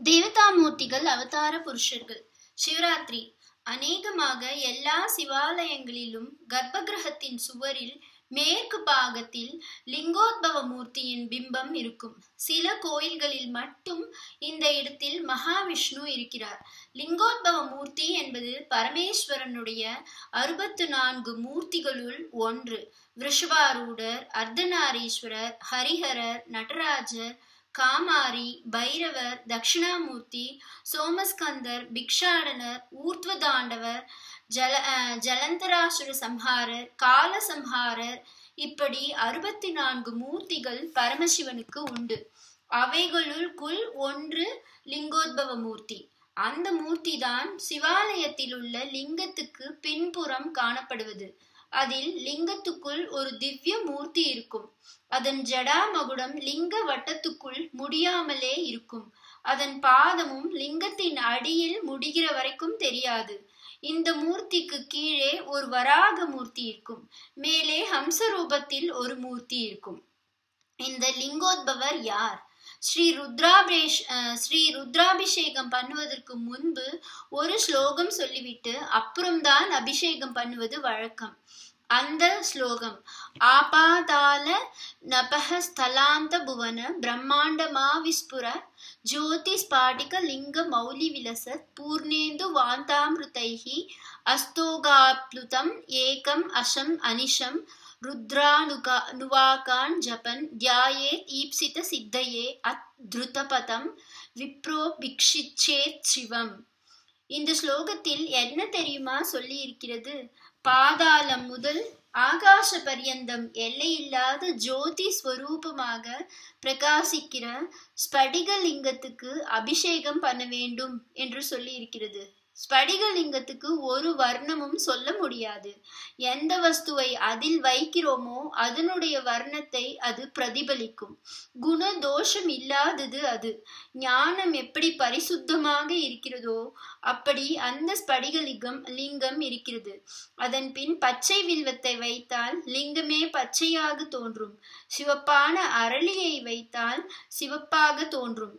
தேவதாமூர்த்திகள் அவதார புருஷர்கள். சிவராத்திரி அநேகமாக எல்லா சிவாலயங்களிலும் கர்ப்பகிரகத்தின் சுவரில் மேற்கு பாகத்தில் லிங்கோத்பவ மூர்த்தியின் பிம்பம் இருக்கும். சில கோயில்களில் மட்டும் இந்த இடத்தில் மகாவிஷ்ணு இருக்கிறார். லிங்கோத்பவ மூர்த்தி என்பது பரமேஸ்வரனுடைய 64 மூர்த்திகளுள் ஒன்று. விருஷபாரூடர், அர்த்தநாரீஸ்வரர், ஹரிஹரர், நடராஜர், காமாரி, பைரவர், தட்சிணாமூர்த்தி, சோமஸ்கந்தர், பிக்ஷாடனர், ஊர்த்வதாண்டவர், ஜலந்தராசுர சம்ஹாரர், கால சம்ஹாரர், இப்படி 64 மூர்த்திகள் பரமசிவனுக்கு உண்டு. அவைகளுக்குள் ஒன்று லிங்கோத்பவ மூர்த்தி. அந்த மூர்த்தி தான் சிவாலயத்தில் உள்ள லிங்கத்துக்கு பின்புறம் காணப்படுவது. அதில் லிங்கத்துக்குள் ஒரு திவ்ய மூர்த்தி இருக்கும். அதன் ஜடா மகுடம் லிங்க வட்டத்துக்குள் முடியாமலே இருக்கும். அதன் பாதமும் லிங்கத்தின் அடியில் முடிகிற வரைக்கும் தெரியாது. இந்த மூர்த்திக்கு கீழே ஒரு வராக மூர்த்தி இருக்கும். மேலே ஹம்ச ரூபத்தில் ஒரு மூர்த்தி இருக்கும். இந்த லிங்கோத்பவர் யார்? ஸ்ரீ ருத்ராபிஷேகம் பண்ணுவதற்கு முன்பு ஒரு ஸ்லோகம் சொல்லிவிட்டு அப்புறம்தான் அபிஷேகம் பண்ணுவது வழக்கம். அந்த ஸ்லோகம்: ஆபாதால நபஹ ஸ்தலாந்த புவன பிரம்மாண்டமா விஸ்புர ஜோதி ஸ்பாடிக லிங்க மௌலி விலசத் பூர்ணேந்து வாந்தாமிருதைஹி அஸ்தோகாப்ளுதம் ஏகம் அசம் அனிஷம் ருத்ரானுவாகான் ஜபன் தியாயேத் ஈப்சித சித்தையே அத்ருதபதம் விப்ரோ பிக்ஷிச்சேத் சிவம். இந்த ஸ்லோகத்தில் என்ன தெரியுமா சொல்லி இருக்கிறது? பாதாளம் முதல் ஆகாச பரியந்தம் எல்லையில்லாத ஜோதி ஸ்வரூபமாக பிரகாசிக்கிற ஸ்படிகலிங்கத்துக்கு அபிஷேகம் பண்ண வேண்டும் என்று சொல்லி இருக்கிறது. ஸ்படிகலிங்கத்துக்கு ஒரு வர்ணமும் சொல்ல முடியாது. எந்த வஸ்துவை அதில் வைக்கிறோமோ அதனுடைய வர்ணத்தை அது பிரதிபலிக்கும். குணதோஷம் இல்லாதது அது. ஞானம் எப்படி பரிசுத்தமாக இருக்கிறதோ அப்படி அந்த லிங்கம் இருக்கிறது. அதன் பின் பச்சை வில்வத்தை வைத்தால் லிங்கமே பச்சையாக தோன்றும். சிவப்பான அரளியை வைத்தால் சிவப்பாக தோன்றும்.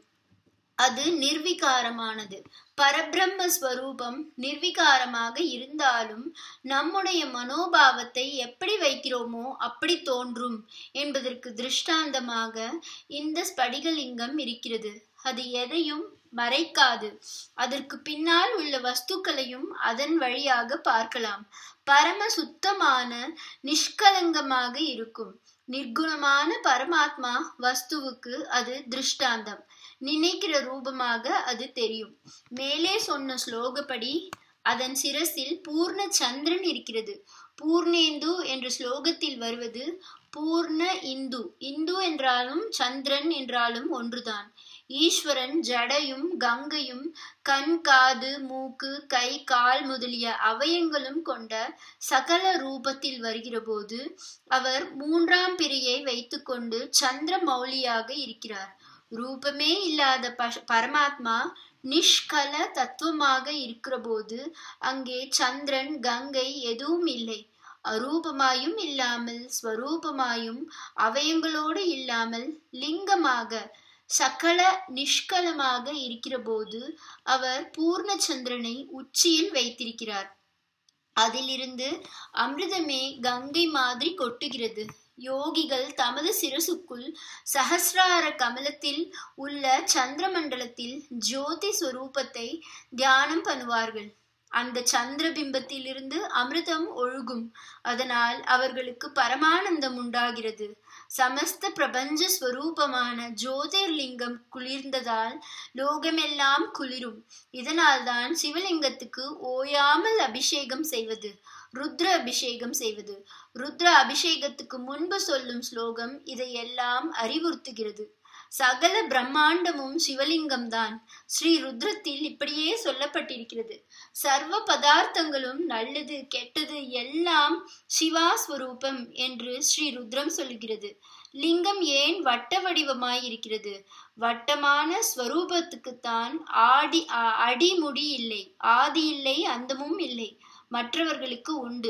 அது நிர்விகாரமானது. பரபிரம்ம ஸ்வரூபம் நிர்விகாரமாக இருந்தாலும் நம்முடைய மனோபாவத்தை எப்படி வைக்கிறோமோ அப்படி தோன்றும் என்பதற்கு திருஷ்டாந்தமாக இந்த ஸ்படிகலிங்கம் இருக்கிறது. அது எதையும் மறைக்காது. அதற்கு பின்னால் உள்ள வஸ்துக்களையும் அதன் வழியாக பார்க்கலாம். பரம சுத்தமான நிஷ்கலங்கமாக இருக்கும். நிர்குணமான பரமாத்மா வஸ்துவுக்கு அது திருஷ்டாந்தம். நினைக்கிற ரூபமாக அது தெரியும். மேலே சொன்ன ஸ்லோகப்படி அதன் சிரசில் பூர்ண சந்திரன் இருக்கிறது. பூர்ணேந்து என்ற ஸ்லோகத்தில் வருவது பூர்ண இந்து. இந்து என்றாலும் சந்திரன் என்றாலும் ஒன்றுதான். ஈஸ்வரன் ஜடையும் கங்கையும் கண், காது, மூக்கு, கை, கால் முதலிய அவயங்களும் கொண்ட சகல ரூபத்தில் வருகிற போது அவர் 3ஆம் பிறையை வைத்துக்கொண்டு சந்திர மௌலியாக இருக்கிறார். ரூபமே இல்லாத பரமாத்மா நிஷ்கல தத்துவமாக இருக்கிற போது அங்கே சந்திரன், கங்கை எதுவும் இல்லை. அரூபமாயும் இல்லாமல் ஸ்வரூபமாயும் அவயங்களோடு இல்லாமல் லிங்கமாக சகல நிஷ்கலமாக இருக்கிற போது அவர் பூர்ணச்சந்திரனை உச்சியில் வைத்திருக்கிறார். அதிலிருந்து அமிர்தமே கங்கை மாதிரி கொட்டுகிறது. யோகிகள் தமது சிரசுக்குள் சஹஸ்ரார கமலத்தில் உள்ள சந்திரமண்டலத்தில் ஜோதி ஸ்வரூபத்தை தியானம் பண்ணுவார்கள். அந்த சந்திர பிம்பத்திலிருந்து அமிர்தம் ஒழுகும். அதனால் அவர்களுக்கு பரமானந்தம் உண்டாகிறது. சமஸ்த பிரபஞ்ச ஸ்வரூபமான ஜோதிர்லிங்கம் குளிர்ந்ததால் லோகமெல்லாம் குளிரும். இதனால்தான் சிவலிங்கத்துக்கு ஓயாமல் அபிஷேகம் செய்வது, ருத்ர அபிஷேகம் செய்வது. ருத்ர அபிஷேகத்துக்கு முன்பு சொல்லும் ஸ்லோகம் இதையெல்லாம் அறிவுறுத்துகிறது. சகல பிரம்மாண்டமும் சிவலிங்கம் தான். ஸ்ரீ ருத்ரத்தில் இப்படியே சொல்லப்பட்டிருக்கிறது. சர்வ பதார்த்தங்களும் நல்லது கெட்டது எல்லாம் சிவாஸ்வரூபம் என்று ஸ்ரீ ருத்ரம் சொல்கிறது. லிங்கம் ஏன் வட்ட வடிவமாய் இருக்கிறது? வட்டமான ஸ்வரூபத்துக்குத்தான் அடிமுடி இல்லை, ஆதி இல்லை, அந்தமும் இல்லை. மற்றவர்களுக்கு உண்டு.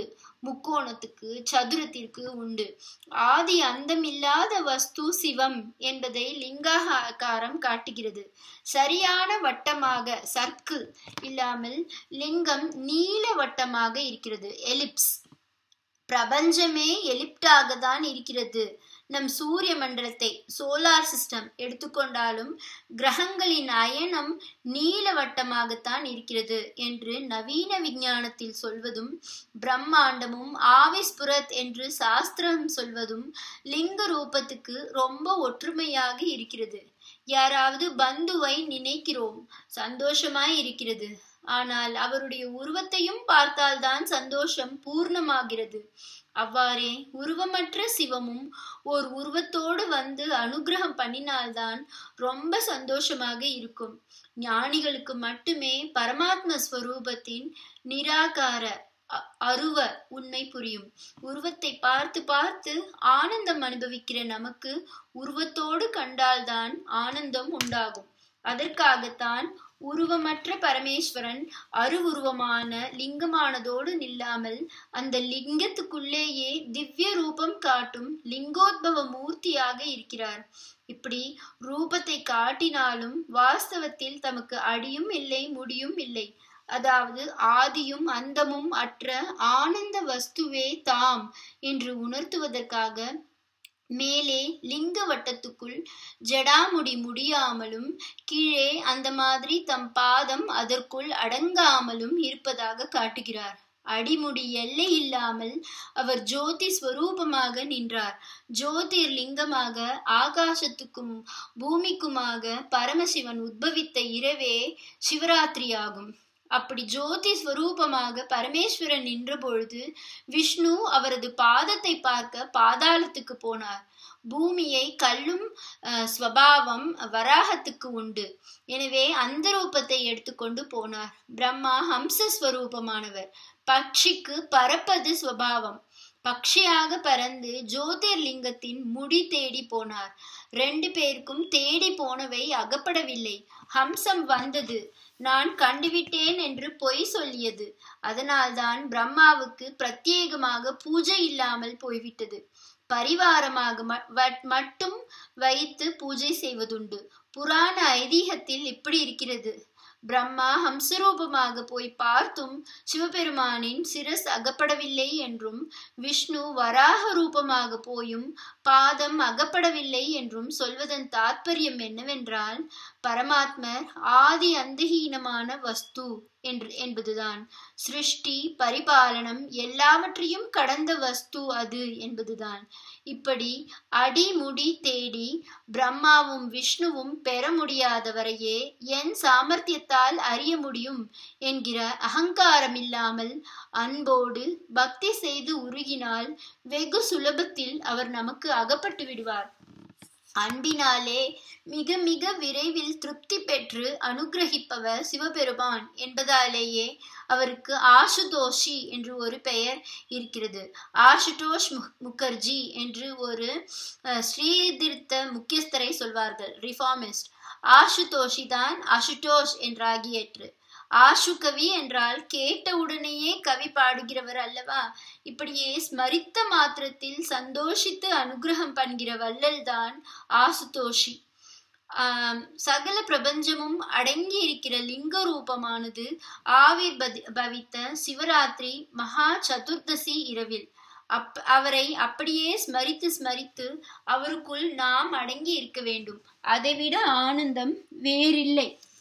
முக்கோணத்துக்கு, சதுரத்திற்கு உண்டு. ஆதி அந்தமில்லாத வஸ்து சிவம் என்பதை லிங்காகாரம் காட்டுகிறது. சரியான வட்டமாக சர்க்கிள் இல்லாமல் லிங்கம் நீள வட்டமாக இருக்கிறது, எலிப்ஸ். பிரபஞ்சமே எலிப்டாக தான் இருக்கிறது. நம் சூரிய மண்டலத்தை, சோலார் சிஸ்டம் எடுத்துக்கொண்டாலும் கிரகங்களின் அயனம் நீளவட்டமாகத்தான் இருக்கிறது என்று நவீன விஞ்ஞானத்தில் சொல்வதும், பிரம்மாண்டமும் ஆவிஸ்புரத் என்று சாஸ்திரம் சொல்வதும் லிங்க ரூபத்துக்கு ரொம்ப ஒற்றுமையாக இருக்கிறது. யாராவது பந்துவை நினைக்கிறோம், சந்தோஷமாய் இருக்கிறது. ஆனால் அவருடைய உருவத்தையும் பார்த்தால்தான் சந்தோஷம் பூர்ணமாகிறது. அவ்வாறே உருவமற்ற சிவமும் ஓர் உருவத்தோடு வந்து அனுகிரகம் பண்ணினால்தான் ரொம்ப சந்தோஷமாக இருக்கும். ஞானிகளுக்கு மட்டுமே பரமாத்ம ஸ்வரூபத்தின் நிராகார அருவ உண்மை புரியும். உருவத்தை பார்த்து பார்த்து ஆனந்தம் அனுபவிக்கிற நமக்கு உருவத்தோடு கண்டால்தான் ஆனந்தம் உண்டாகும். அதற்காகத்தான் உருவமற்ற பரமேஸ்வரன் அருவுருவமான லிங்கமானதோடு நில்லாமல் அந்த லிங்கத்துக்குள்ளேயே திவ்ய ரூபம் காட்டும் லிங்கோத்பவ மூர்த்தியாக இருக்கிறார். இப்படி ரூபத்தை காட்டினாலும் வாஸ்தவத்தில் தமக்கு அடியும் இல்லை, முடியும் இல்லை. அதாவது ஆதியும் அந்தமும் அற்ற ஆனந்த வஸ்துவே தாம் என்று உணர்த்துவதற்காக மேலே லிங்க வட்டத்துக்குள் ஜடாமுடி முடியாமலும் கீழே அந்த மாதிரி தம் பாதம் அதற்குள் அடங்காமலும் இருப்பதாக காட்டுகிறார். அடிமுடி எல்லை இல்லாமல் அவர் ஜோதி ஸ்வரூபமாக நின்றார். ஜோதிர் லிங்கமாக ஆகாசத்துக்கும் பூமிக்குமாக பரமசிவன் உத்பவித்த இரவே சிவராத்திரியாகும். அப்படி ஜோதி ஸ்வரூபமாக பரமேஸ்வரன் நின்ற பொழுது விஷ்ணு அவரது பாதத்தை பார்க்க பாதாளத்துக்கு போனார். பூமியை கல்லும் ஸ்வபாவம் வராகத்துக்கு உண்டு. எனவே அந்த ரூபத்தை எடுத்துக்கொண்டு போனார். பிரம்மா ஹம்சஸ்வரூபமானவர். பட்சிக்கு பறப்பது ஸ்வபாவம். பக்ஷியாக பறந்து ஜோதிர்லிங்கத்தின் முடி தேடி போனார். 2 பேருக்கும் தேடி போனவை அகப்படவில்லை. ஹம்சம் வந்தது, நான் கண்டுவிட்டேன் என்று பொய் சொல்லியது. அதனால்தான் பிரம்மாவுக்கு பிரத்யேகமாக பூஜை இல்லாமல் போய்விட்டது. பரிவாரமாக மட்டும் வைத்து பூஜை செய்வதுண்டு. புராண ஐதீகத்தில் இப்படி இருக்கிறது. பிரம்மா ஹம்சரூபமாக போய் பார்த்தும் சிவபெருமானின் சிரஸ் அகப்படவில்லை என்றும், விஷ்ணு வராக ரூபமாக போயும் பாதம் அகப்படவில்லை என்றும் சொல்வதன் தாற்பயம் என்னவென்றால், பரமாத்மர் ஆதி அந்தஹீனமான வஸ்து என்பதுதான். சிருஷ்டி பரிபாலனம் எல்லாவற்றையும் கடந்த வஸ்து அது என்பதுதான். இப்படி அடிமுடி தேடி பிரம்மாவும் விஷ்ணுவும் பெற முடியாதவரையே என் சாமர்த்தியத்தால் அறிய முடியும் என்கிற அகங்காரம் இல்லாமல் அன்போடு பக்தி செய்து உருகினால் வெகு சுலபத்தில் அவர் நமக்கு அகப்பட்டு விடுவார். அன்பினாலே மிக மிக விரைவில் திருப்தி பெற்று அனுகிரகிப்பவர் சிவபெருமான் என்பதாலேயே அவருக்கு ஆசுதோஷி என்று ஒரு பெயர் இருக்கிறது. ஆசுதோஷ் முகர்ஜி என்று ஒரு ஸ்ரீதிருத்த முக்கியஸ்தரை சொல்வார்கள், ரிஃபார்மிஸ்ட். ஆசுதோஷி தான் அசுதோஷ் என்றாகியற்று. ஆசு கவி என்றால் கேட்ட உடனேயே கவி பாடுகிறவர் அல்லவா? இப்படியே ஸ்மரித்த மாத்திரத்தில் சந்தோஷித்து அனுகிரகம் பண்ணுகிற வள்ளல் தான் ஆசுதோஷி. சகல பிரபஞ்சமும் அடங்கி இருக்கிற லிங்க ரூபமானது ஆவிர்பவித்த சிவராத்திரி மகா சதுர்தசி இரவில் அவரை அப்படியே ஸ்மரித்து ஸ்மரித்து அவருக்குள் நாம் அடங்கி இருக்க வேண்டும். அதைவிட ஆனந்தம் வேறில்லை.